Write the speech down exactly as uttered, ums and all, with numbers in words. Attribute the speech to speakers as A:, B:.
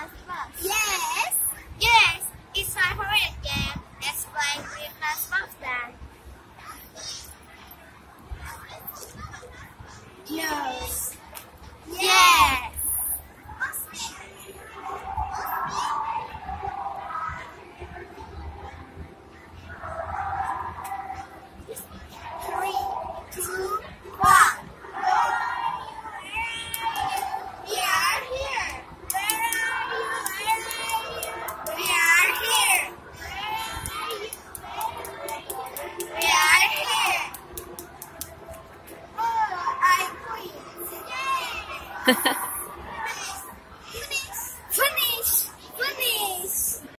A: Yes. Yes. It's my favorite game. Let's play with Hopscotch then. Yes. Yes. Three, two, one. We are here. Where are you? Where are you? We are here. We are here. Oh, I quit. Yay!